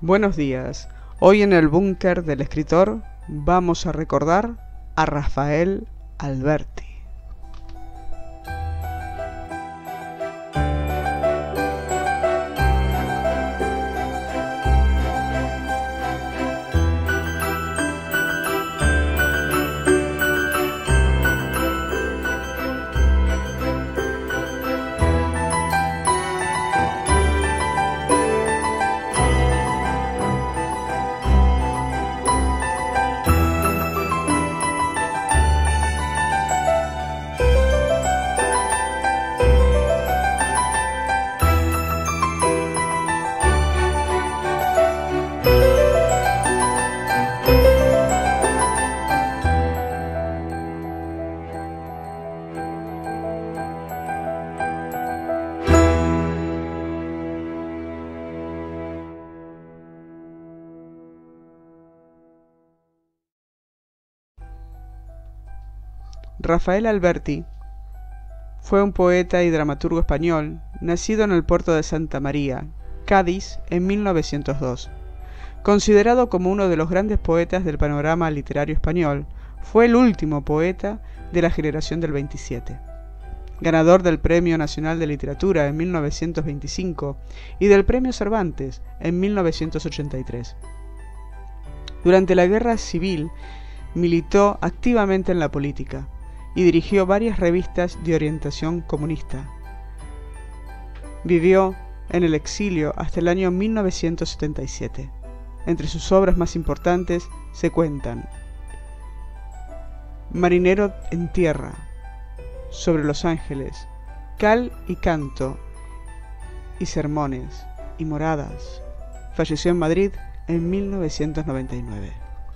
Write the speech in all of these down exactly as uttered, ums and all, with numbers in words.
Buenos días. Hoy en el búnker del escritor vamos a recordar a Rafael Alberti. Rafael Alberti fue un poeta y dramaturgo español, nacido en el puerto de Santa María, Cádiz, en mil novecientos dos. Considerado como uno de los grandes poetas del panorama literario español, fue el último poeta de la generación del veintisiete. Ganador del Premio Nacional de Literatura en mil novecientos veinticinco y del Premio Cervantes en mil novecientos ochenta y tres. Durante la Guerra Civil militó activamente en la política y dirigió varias revistas de orientación comunista. Vivió en el exilio hasta el año mil novecientos setenta y siete. Entre sus obras más importantes se cuentan Marinero en tierra, Sobre los ángeles, Cal y canto, y Sermones y moradas. Falleció en Madrid en mil novecientos noventa y nueve.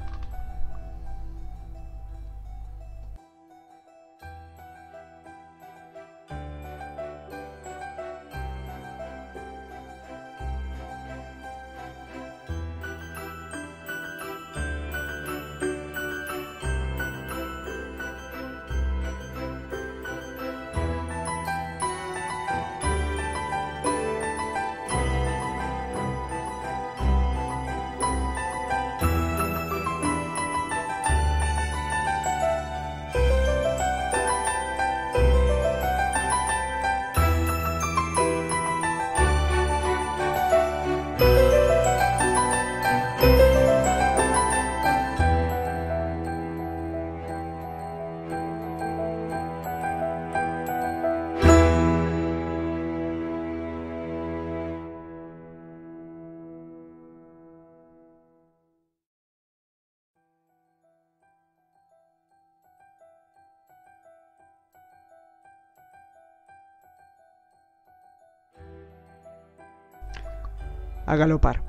A galopar.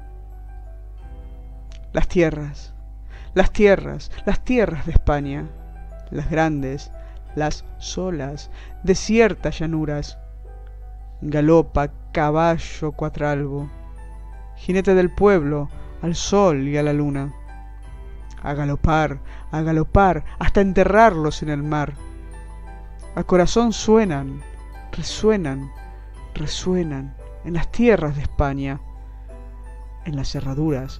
Las tierras, las tierras, las tierras de España, las grandes, las solas, desiertas llanuras. Galopa, caballo cuatralbo, jinete del pueblo, al sol y a la luna. A galopar, a galopar, hasta enterrarlos en el mar. A corazón suenan, resuenan, resuenan en las tierras de España, en las herraduras.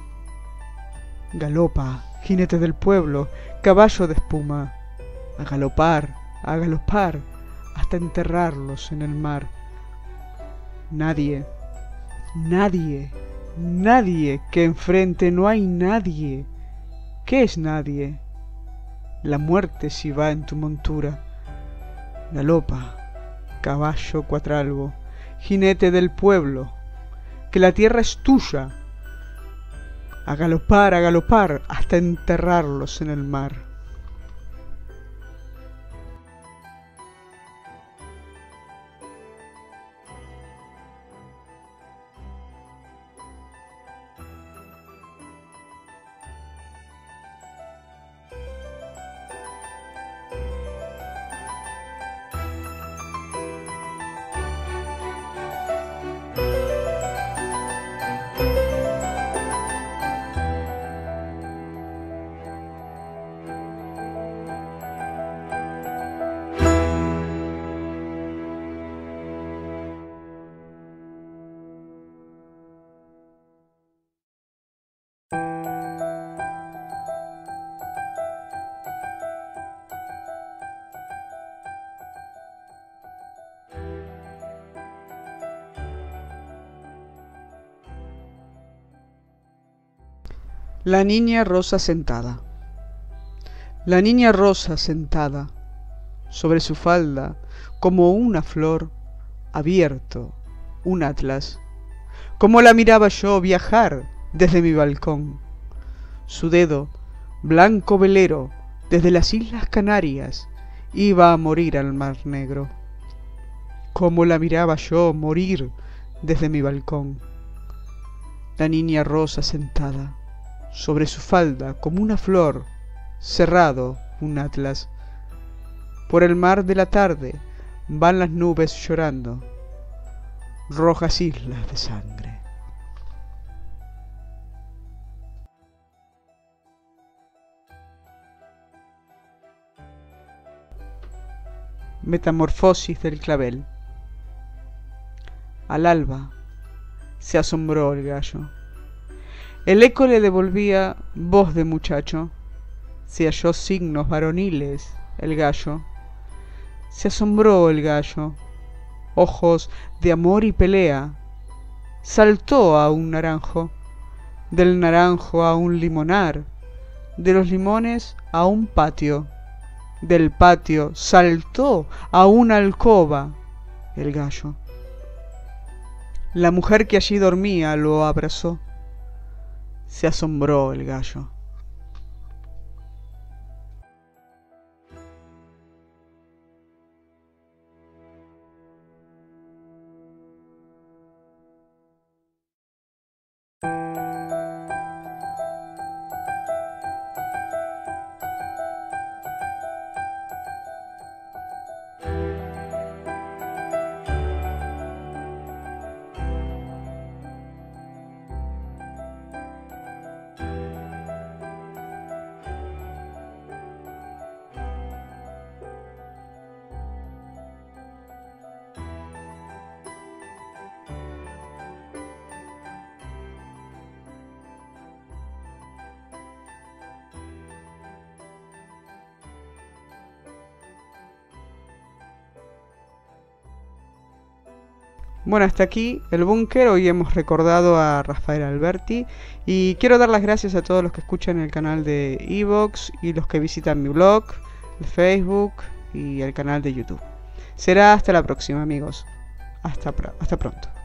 Galopa, jinete del pueblo, caballo de espuma, a galopar, a galopar, hasta enterrarlos en el mar. Nadie, nadie, nadie, que enfrente no hay nadie. ¿Qué es nadie? La muerte si va en tu montura. Galopa, caballo cuatralbo, jinete del pueblo, que la tierra es tuya. A galopar, a galopar, hasta enterrarlos en el mar. La niña rosa sentada. La niña rosa sentada, sobre su falda, como una flor, abierto, un atlas. Como la miraba yo viajar desde mi balcón. Su dedo, blanco velero, desde las Islas Canarias, iba a morir al Mar Negro. Como la miraba yo morir desde mi balcón. La niña rosa sentada, sobre su falda, como una flor, cerrado un atlas. Por el mar de la tarde van las nubes llorando, rojas islas de sangre. Metamorfosis del clavel. Al alba se asombró el gallo. El eco le devolvía voz de muchacho. Se halló signos varoniles el gallo. Se asombró el gallo. Ojos de amor y pelea. Saltó a un naranjo. Del naranjo a un limonar. De los limones a un patio. Del patio saltó a una alcoba el gallo. La mujer que allí dormía lo abrazó. Se asombró el gallo. Bueno, hasta aquí el búnker. Hoy hemos recordado a Rafael Alberti y quiero dar las gracias a todos los que escuchan el canal de iVoox y los que visitan mi blog, el Facebook y el canal de YouTube. Será hasta la próxima, amigos. Hasta, hasta pronto.